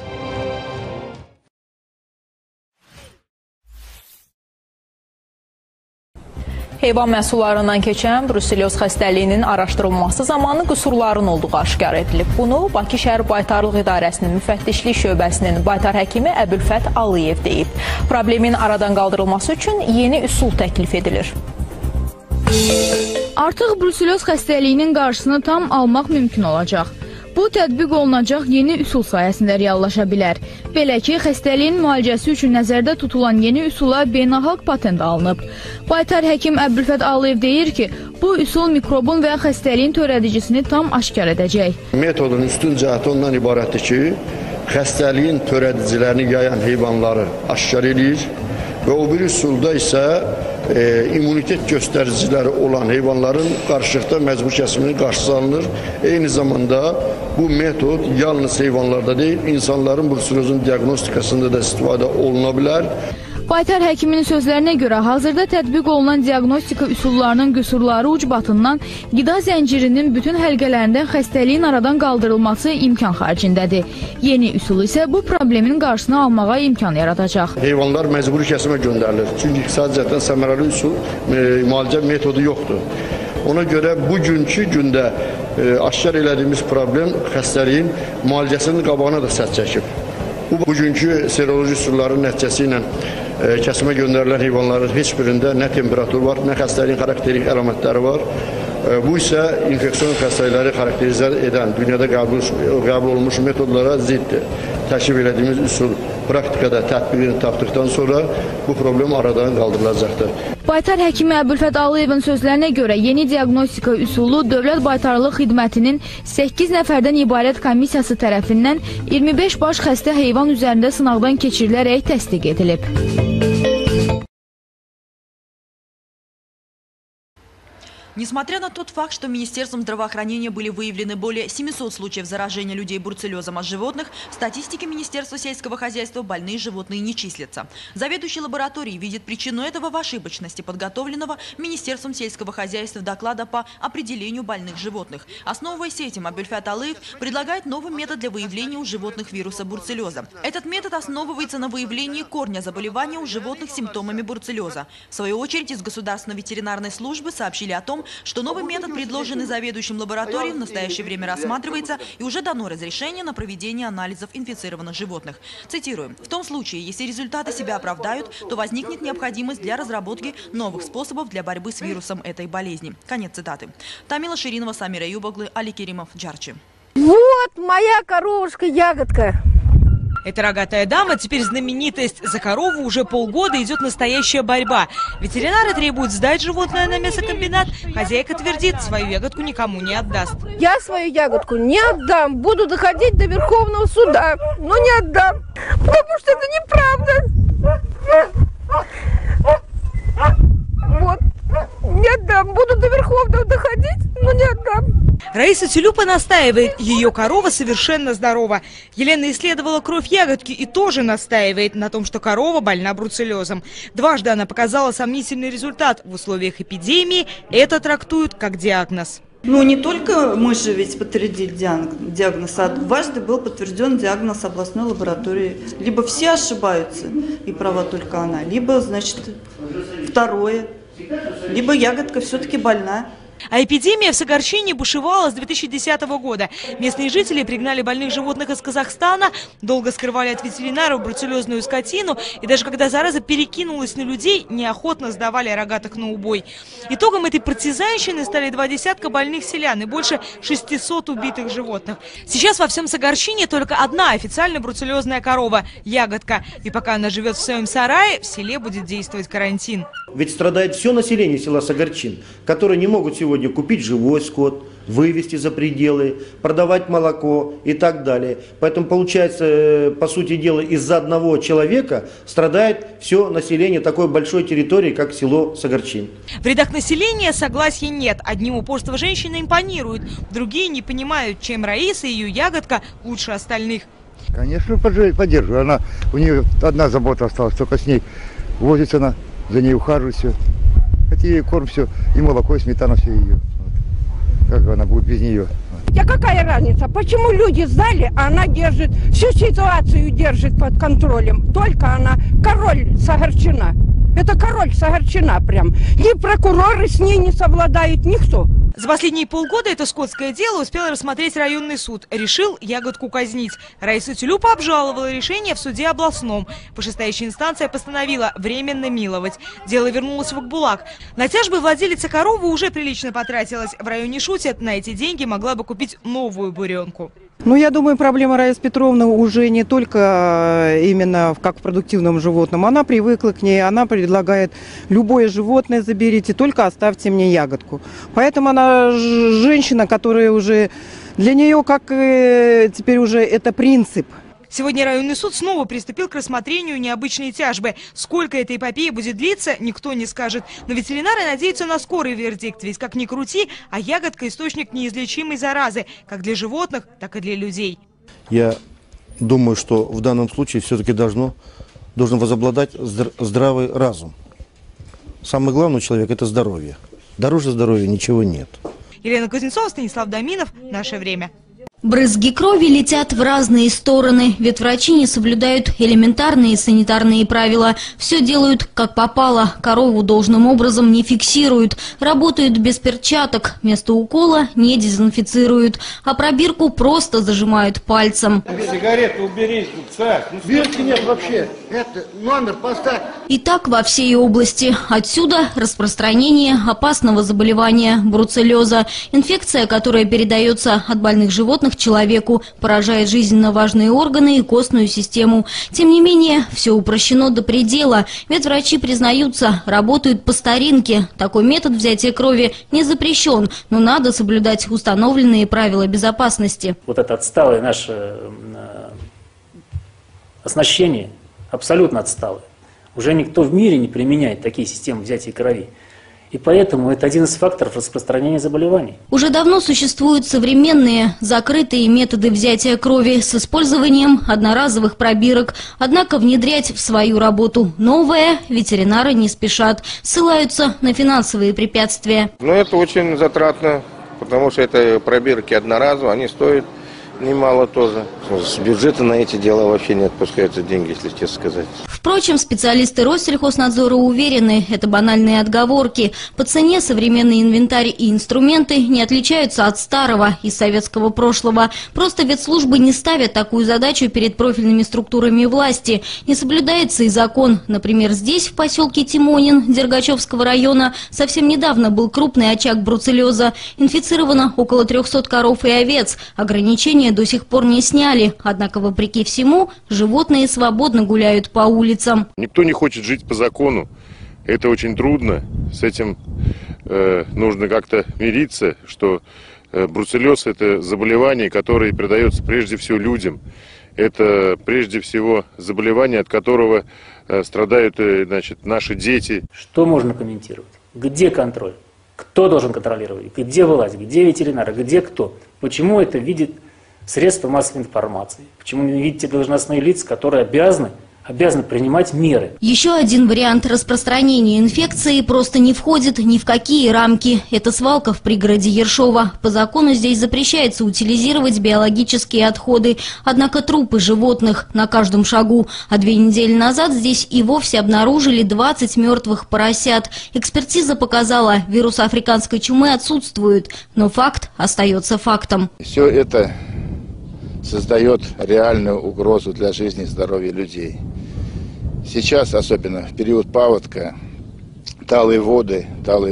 Heyvan məhsullarından keçən bruselyoz xəstəliyinin araşdırılması zamanı qüsurların olduğu aşkar edilib. Bunu Bakı şəhər Baytarlıq İdarəsinin müfəttişlik şöbəsinin baytar həkimi Əbülfət Aliyev deyib. Problemin aradan qaldırılması üçün yeni üsul təklif edilir. Artıq bruselyoz xəstəliyinin qarşısını tam almaq mümkün olacaq. Bu, tətbiq olunacaq yeni üsul sayəsində reallaşa bilər. Belə ki, xəstəliyin müalicəsi üçün nəzərdə tutulan yeni üsula beynəlxalq patent alınıb. Baytar həkim Əbülfət Aliyev deyir ki, bu üsul mikrobun və xəstəliyin törədicisini tam aşkar edəcək. Metodun üstün cəhəti ondan ibarətdir ki, xəstəliyin törədicilərini yayan heyvanları aşkar edir və o bir üsulda isə immunitet göstəriciləri olan heyvanların qarşılıqda məcbur kəsiminin qarşısı alınır. Eyni zamanda bu metod yalnız heyvanlarda deyil, insanların bruselozun diaqnostikasında da istifadə oluna bilər. Baytar həkimin sözlərinə görə hazırda tətbiq olunan diaqnostika üsullarının qüsurları ucbatından qida zəncirinin bütün həlqələrində xəstəliyin aradan qaldırılması imkan xaricindədir. Yeni üsul isə bu problemin qarşısını almağa imkan yaradacaq. Heyvanlar məcburi kəsimə göndərilir. Çünki iqtisadi cəhətdən səmərəli üsul müalicə metodu yoxdur. Ona görə bugünkü gündə aşkar elədiyimiz problem xəstəliyin müalicəsinin qabağına da sədd çəkib. Bugünkü seroloji üsulların nəticəsi ilə kəsimə göndərilən heyvanların heç birində nə temperatur var, nə xəstəliyin xarakterik əlamətləri var. Bu isə infeksiyon xəstəlikləri xarakterizə edən, dünyada qəbul olunmuş metodlara ziddir. Təklif elədiyimiz üsul praktikada tətbiqini tapdıqdan sonra bu problem aradan qaldırılacaqdır. Baytar həkimi Əbülfət Aliyevin sözlərinə görə yeni diaqnostika üsulu Dövlət Baytarlıq Xidmətinin 8 nəfərdən ibarət komissiyası tərəfindən 25 baş xəstə heyvan üzərində sınaqdan keçirilərək təsdiq edilib. Несмотря на тот факт, что Министерством здравоохранения были выявлены более 700 случаев заражения людей бруцеллезом от животных, в статистике Министерства сельского хозяйства больные животные не числятся. Заведующий лабораторией видит причину этого в ошибочности подготовленного Министерством сельского хозяйства доклада по определению больных животных. Основываясь этим, Әбілфәт Алиев предлагает новый метод для выявления у животных вируса бруцеллеза. Этот метод основывается на выявлении корня заболевания у животных с симптомами бруцеллеза. В свою очередь, из Государственной ветеринарной службы сообщили о том, что новый метод, предложенный заведующим лабораторией, в настоящее время рассматривается и уже дано разрешение на проведение анализов инфицированных животных. Цитируем. В том случае, если результаты себя оправдают, то возникнет необходимость для разработки новых способов для борьбы с вирусом этой болезни. Конец цитаты. Тамила Ширинова, Самира Юбаглы, Али Керимов, Джарчи. Вот моя коровушка Ягодка. Эта рогатая дама теперь знаменитость. За корову уже полгода идет настоящая борьба. Ветеринары требуют сдать животное на мясокомбинат. Хозяйка твердит, свою ягодку никому не отдаст. Я свою ягодку не отдам. Буду доходить до Верховного суда, но не отдам. Потому что это неправда. Вот. Не отдам. Буду до Верховного доходить, но не отдам. Раиса Тюлюпа настаивает, ее корова совершенно здорова. Елена исследовала кровь ягодки и тоже настаивает на том, что корова больна бруцеллезом. Дважды она показала сомнительный результат. В условиях эпидемии это трактуют как диагноз. Ну, не только мы же ведь подтвердили диагноз, а дважды был подтвержден диагноз областной лаборатории. Либо все ошибаются, и права только она, либо, значит, второе, либо ягодка все-таки больна. А эпидемия в Сагарчине бушевала с 2010 года. Местные жители пригнали больных животных из Казахстана, долго скрывали от ветеринаров бруцеллезную скотину и даже когда зараза перекинулась на людей, неохотно сдавали рогатых на убой. Итогом этой партизанщины стали 2 десятка больных селян и больше 600 убитых животных. Сейчас во всем Сагарчине только одна официально бруцеллезная корова – Ягодка. И пока она живет в своем сарае, в селе будет действовать карантин. Ведь страдает все население села Сагарчин, которые не могут сегодня купить живой скот, вывести за пределы, продавать молоко и так далее. Поэтому получается, по сути дела, из-за одного человека страдает все население такой большой территории, как село Сагарчин. В рядах населения согласия нет. Одним упорство женщины импонирует, другие не понимают, чем Раиса и ее Ягодка лучше остальных. Конечно, поддерживаю. У нее одна забота осталась, только с ней возится она, за ней ухаживает все. Хотя ей корм все, и молоко, и сметана все ее. Как она будет без нее? А какая разница? Почему люди сдали, а она держит, всю ситуацию держит под контролем? Только она король Сагарчина. Это король Сагарчина прям. Ни прокуроры с ней не совладают, никто. За последние полгода это скотское дело успел рассмотреть районный суд. Решил Ягодку казнить. Раиса Тюлюпа обжаловала решение в суде областном. Вышестоящая инстанция постановила временно миловать. Дело вернулось в Акбулак. На тяжбы владелица коровы уже прилично потратилась. В районе шутят, на эти деньги могла бы купить новую буренку. Ну, я думаю, проблема Раисы Петровны уже не только именно как в продуктивном животном. Она привыкла к ней, она предлагает любое животное заберите, только оставьте мне Ягодку. Поэтому она женщина, которая уже для нее как теперь уже это принцип. Сегодня районный суд снова приступил к рассмотрению необычной тяжбы. Сколько эта эпопея будет длиться, никто не скажет. Но ветеринары надеются на скорый вердикт, ведь как ни крути, а ягодка – источник неизлечимой заразы, как для животных, так и для людей. Я думаю, что в данном случае все-таки должен возобладать здравый разум. Самое главное у человека – это здоровье. Дороже здоровья ничего нет. Елена Кузнецова, Станислав Доминов. Наше время. Брызги крови летят в разные стороны, ведь врачи не соблюдают элементарные санитарные правила. Все делают как попало, корову должным образом не фиксируют, работают без перчаток, вместо укола не дезинфицируют, а пробирку просто зажимают пальцем. Сигареты убери, царь. Бирки нет вообще. Это номер поставь. И так во всей области. Отсюда распространение опасного заболевания бруцеллеза. Инфекция, которая передается от больных животных человеку, поражает жизненно важные органы и костную систему. Тем не менее, все упрощено до предела. Ведь врачи признаются, работают по старинке. Такой метод взятия крови не запрещен, но надо соблюдать установленные правила безопасности. Вот это отсталое наше оснащение, абсолютно отсталое. Уже никто в мире не применяет такие системы взятия крови. И поэтому это один из факторов распространения заболеваний. Уже давно существуют современные закрытые методы взятия крови с использованием одноразовых пробирок. Однако внедрять в свою работу новое ветеринары не спешат. Ссылаются на финансовые препятствия. Но это очень затратно, потому что это пробирки одноразовые, они стоят немало тоже. С бюджета на эти дела вообще не отпускаются деньги, если честно сказать. Впрочем, специалисты Россельхознадзора уверены, это банальные отговорки. По цене современный инвентарь и инструменты не отличаются от старого и советского прошлого. Просто ветслужбы не ставят такую задачу перед профильными структурами власти. Не соблюдается и закон. Например, здесь, в поселке Тимонин Дергачевского района, совсем недавно был крупный очаг бруцеллеза. Инфицировано около 300 коров и овец. Ограничения до сих пор не сняли. Однако, вопреки всему, животные свободно гуляют по улицам. Никто не хочет жить по закону. Это очень трудно. С этим нужно как-то мириться, что бруцеллез – это заболевание, которое передается прежде всего людям. Это прежде всего заболевание, от которого страдают, значит, наши дети. Что можно комментировать? Где контроль? Кто должен контролировать? Где власть? Где ветеринары? Где кто? Почему это видит средства массовой информации? Почему не видите должностные лица, которые обязаны обязаны принимать меры. Еще один вариант распространения инфекции просто не входит ни в какие рамки. Это свалка в пригороде Ершова. По закону здесь запрещается утилизировать биологические отходы. Однако трупы животных на каждом шагу. А 2 недели назад здесь и вовсе обнаружили 20 мертвых поросят. Экспертиза показала, вирус африканской чумы отсутствует. Но факт остается фактом. Все это создает реальную угрозу для жизни и здоровья людей. Сейчас, особенно в период паводка, талые воды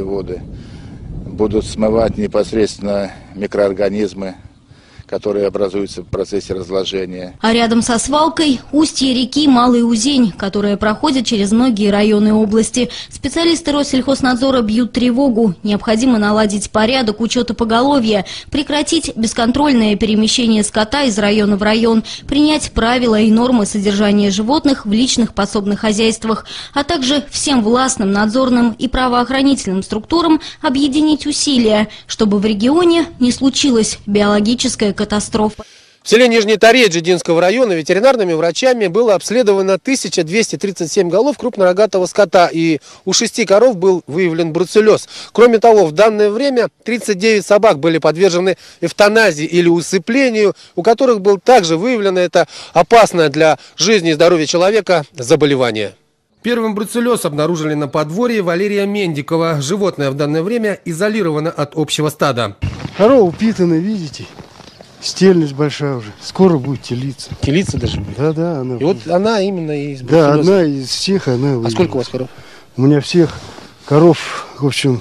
будут смывать непосредственно микроорганизмы, которые образуются в процессе разложения. А рядом со свалкой устье реки Малый Узень, которая проходит через многие районы области. Специалисты Россельхознадзора бьют тревогу. Необходимо наладить порядок учета поголовья, прекратить бесконтрольное перемещение скота из района в район, принять правила и нормы содержания животных в личных подсобных хозяйствах, а также всем властным, надзорным и правоохранительным структурам объединить усилия, чтобы в регионе не случилась биологическая катастрофа. В селе Нижний Тарей Джидинского района ветеринарными врачами было обследовано 1237 голов крупнорогатого скота, и у 6 коров был выявлен бруцеллез. Кроме того, в данное время 39 собак были подвержены эвтаназии или усыплению, у которых был также выявлено это опасное для жизни и здоровья человека заболевание. Первым бруцеллез обнаружили на подворье Валерия Мендикова. Животное в данное время изолировано от общего стада. Корова упитана, видите? Стельность большая уже. Скоро будет телиться. Телиться даже будет? Да, она. И вот она именно из бруцеллеза. Да, одна из всех она. А сколько у вас коров? У меня всех коров, в общем,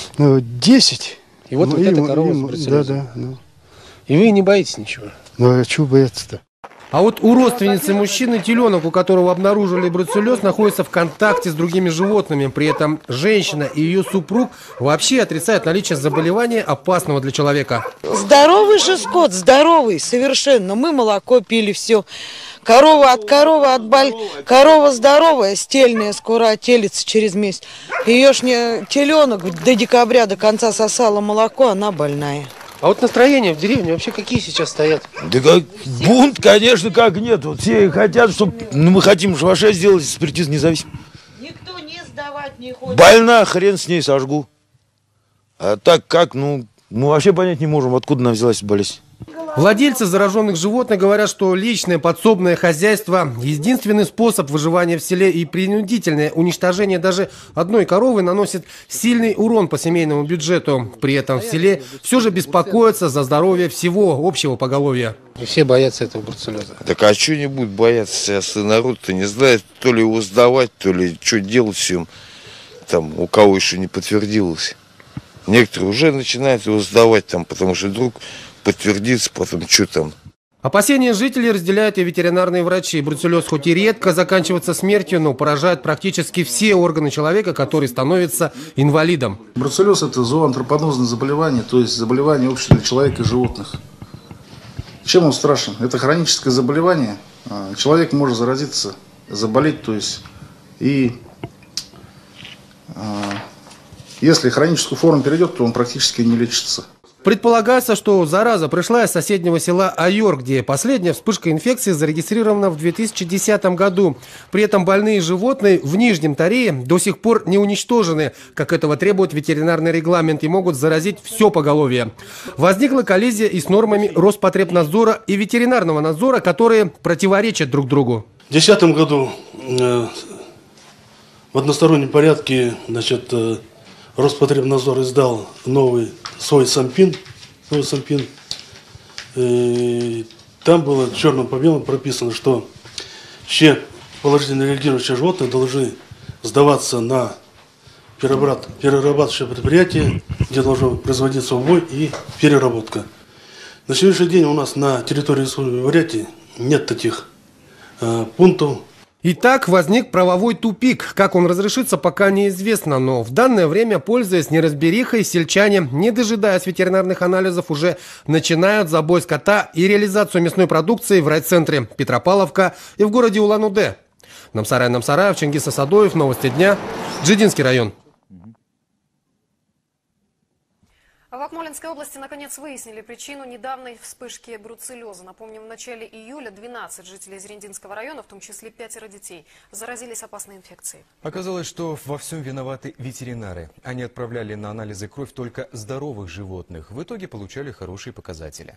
10. И вот эта корова с бруцеллезом. Да. И вы не боитесь ничего? Ну а чего бояться-то? А вот у родственницы мужчины теленок, у которого обнаружили бруцеллез, находится в контакте с другими животными. При этом женщина и ее супруг вообще отрицают наличие заболевания, опасного для человека. Здоровый же скот, здоровый совершенно. Мы молоко пили, все. Корова здоровая, стельная, скоро отелится через месяц. Ее ж не теленок до декабря, до конца сосала молоко, она больная. А вот настроения в деревне вообще какие сейчас стоят? Да как бунт, конечно, как нет. Вот все хотят, чтобы мы хотим шваша сделать экспертизу независимую. Никто не сдавать не хочет. Больна, хрен с ней сожгу. А так как, мы вообще понять не можем, откуда она взялась болезнь. Владельцы зараженных животных говорят, что личное подсобное хозяйство – единственный способ выживания в селе, и принудительное уничтожение даже одной коровы наносит сильный урон по семейному бюджету. При этом в селе все же беспокоятся за здоровье всего общего поголовья. И все боятся этого бруцеллеза. Так а что не будет бояться? Сейчас народ-то не знает, то ли его сдавать, то ли что делать всем, там, у кого еще не подтвердилось. Некоторые уже начинают его сдавать, там, потому что вдруг подтвердится, потом что там. Опасения жителей разделяют и ветеринарные врачи. Бруцеллез хоть и редко заканчивается смертью, но поражает практически все органы человека, который становится инвалидом. Бруцеллез – это зооантропонозное заболевание, то есть заболевание общее для человека и животных. Чем он страшен? Это хроническое заболевание. Человек может заразиться, заболеть, то есть и если хроническую форму перейдет, то он практически не лечится. Предполагается, что зараза пришла из соседнего села Айор, где последняя вспышка инфекции зарегистрирована в 2010 году. При этом больные животные в Нижнем Тарее до сих пор не уничтожены, как этого требует ветеринарный регламент, и могут заразить все поголовье. Возникла коллизия и с нормами Роспотребнадзора и ветеринарного надзора, которые противоречат друг другу. В 2010 году в одностороннем порядке, Роспотребнадзор издал новый свой СамПин. Там было черным по белому прописано, что все положительно реагирующие животные должны сдаваться на перерабатывающее предприятие, где должно производиться убой и переработка. На сегодняшний день у нас на территории Бурятии нет таких пунктов. Итак, возник правовой тупик. Как он разрешится, пока неизвестно. Но в данное время, пользуясь неразберихой, сельчане, не дожидаясь ветеринарных анализов, уже начинают забой скота и реализацию мясной продукции в райцентре Петропавловка и в городе Улан-Удэ. Намсараев, Чингис Асадоев, новости дня, Джидинский район. В Акмолинской области наконец выяснили причину недавней вспышки бруцеллеза. Напомним, в начале июля 12 жителей Зрендинского района, в том числе 5 детей, заразились опасной инфекцией. Оказалось, что во всем виноваты ветеринары. Они отправляли на анализы кровь только здоровых животных. В итоге получали хорошие показатели.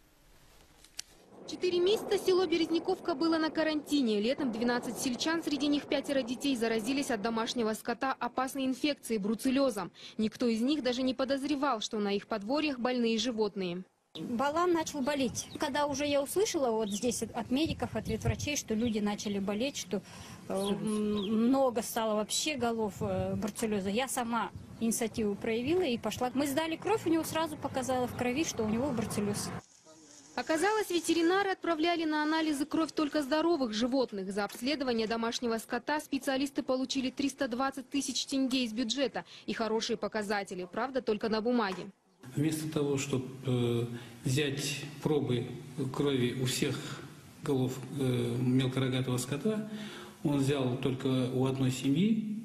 4 месяца село Березняковка было на карантине. Летом 12 сельчан, среди них 5 детей, заразились от домашнего скота опасной инфекцией бруцеллезом. Никто из них даже не подозревал, что на их подворьях больные животные. Балан начал болеть. Когда уже я услышала вот здесь от медиков, от ветврачей, что люди начали болеть, что много стало вообще голов бруцеллеза, я сама инициативу проявила и пошла. Мы сдали кровь, у него сразу показала в крови, что у него бруцеллез. Оказалось, ветеринары отправляли на анализы кровь только здоровых животных. За обследование домашнего скота специалисты получили 320 тысяч тенге из бюджета и хорошие показатели, правда, только на бумаге. Вместо того, чтобы взять пробы крови у всех голов мелкорогатого скота, он взял только у одной семьи,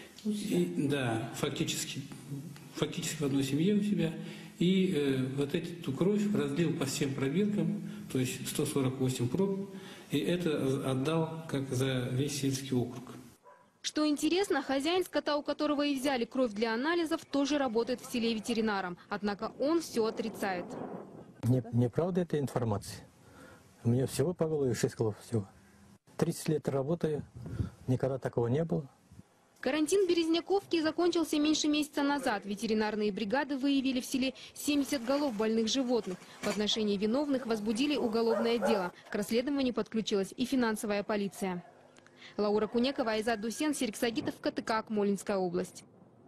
да, фактически в одной семье у себя. И вот эту кровь разлил по всем пробиркам, то есть 148 проб, и это отдал как за весь сельский округ. Что интересно, хозяин скота, у которого и взяли кровь для анализов, тоже работает в селе ветеринаром. Однако он все отрицает. Неправда эта информация. У меня всего по голове 6 голов, всего. 30 лет работаю, никогда такого не было. Карантин Березняковки закончился меньше месяца назад. Ветеринарные бригады выявили в селе 70 голов больных животных. В отношении виновных возбудили уголовное дело. К расследованию подключилась и финансовая полиция. Лаура Кунекова, Айзат Дусен, Серик Сагитов, КТК, Акмолинская область.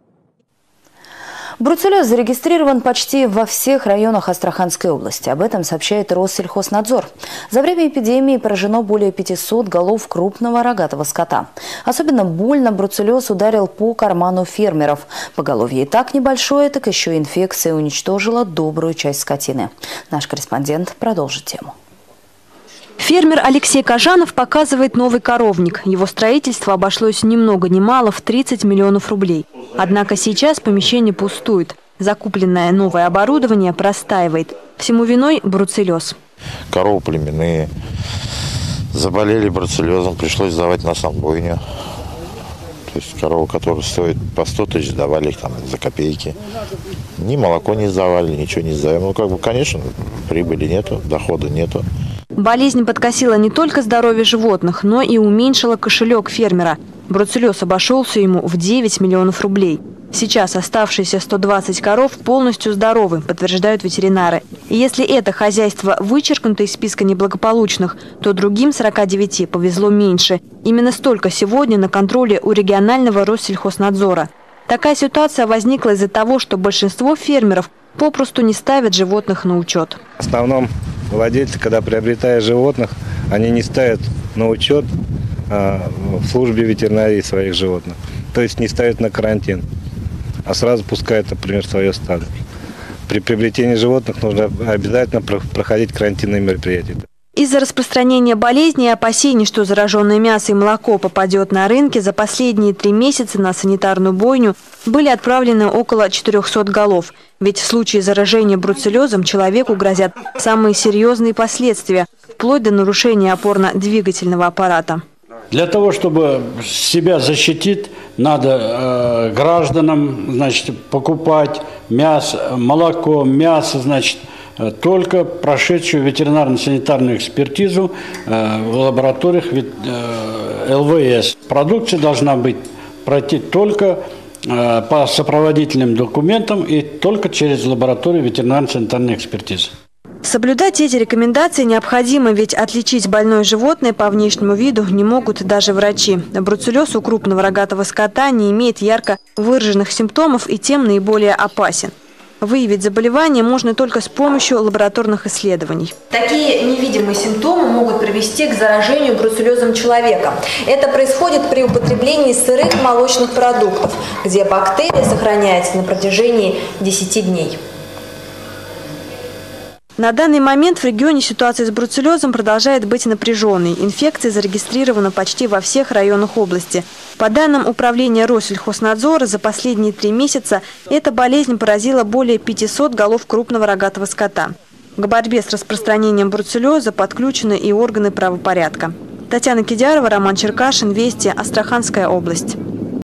Бруцеллез зарегистрирован почти во всех районах Астраханской области. Об этом сообщает Россельхознадзор. За время эпидемии поражено более 500 голов крупного рогатого скота. Особенно больно бруцеллез ударил по карману фермеров. Поголовье и так небольшое, так еще инфекция уничтожила добрую часть скотины. Наш корреспондент продолжит тему. Фермер Алексей Кожанов показывает новый коровник. Его строительство обошлось ни много ни мало в 30 миллионов рублей. Однако сейчас помещение пустует. Закупленное новое оборудование простаивает. Всему виной бруцеллез. Коровы племенные заболели бруцеллезом, пришлось сдавать на санбойню. То есть коровы, которые стоят по 100 тысяч, сдавали их там за копейки. Ни молоко не сдавали, ничего не сдаем. Ну, конечно, прибыли нету, дохода нету. Болезнь подкосила не только здоровье животных, но и уменьшила кошелек фермера. Бруцеллез обошелся ему в 9 миллионов рублей. Сейчас оставшиеся 120 коров полностью здоровы, подтверждают ветеринары. И если это хозяйство вычеркнуто из списка неблагополучных, то другим 49 повезло меньше. Именно столько сегодня на контроле у регионального Россельхознадзора. Такая ситуация возникла из-за того, что большинство фермеров попросту не ставят животных на учет. В основном владельцы, когда приобретая животных, они не ставят на учет в службе ветеринарии своих животных. То есть не ставят на карантин, а сразу пускают, например, свое стадо. При приобретении животных нужно обязательно проходить карантинные мероприятия. Из-за распространения болезней и опасений, что зараженное мясо и молоко попадет на рынки, за последние 3 месяца на санитарную бойню были отправлены около 400 голов. Ведь в случае заражения бруцеллезом человеку грозят самые серьезные последствия, вплоть до нарушения опорно-двигательного аппарата. Для того, чтобы себя защитить, надо гражданам, покупать молоко, мясо, только прошедшую ветеринарно-санитарную экспертизу в лабораториях ЛВС. Продукция должна пройти только по сопроводительным документам и только через лабораторию ветеринарно-санитарной экспертизы. Соблюдать эти рекомендации необходимо, ведь отличить больное животное по внешнему виду не могут даже врачи. Бруцеллез у крупного рогатого скота не имеет ярко выраженных симптомов и тем наиболее опасен. Выявить заболевание можно только с помощью лабораторных исследований. Такие невидимые симптомы могут привести к заражению бруцеллезом человека. Это происходит при употреблении сырых молочных продуктов, где бактерия сохраняется на протяжении 10 дней. На данный момент в регионе ситуация с бруцеллезом продолжает быть напряженной. Инфекция зарегистрирована почти во всех районах области. По данным управления Россельхознадзора, за последние 3 месяца эта болезнь поразила более 500 голов крупного рогатого скота. К борьбе с распространением бруцеллеза подключены и органы правопорядка. Татьяна Кидярова, Роман Черкашин, Вести, Астраханская область.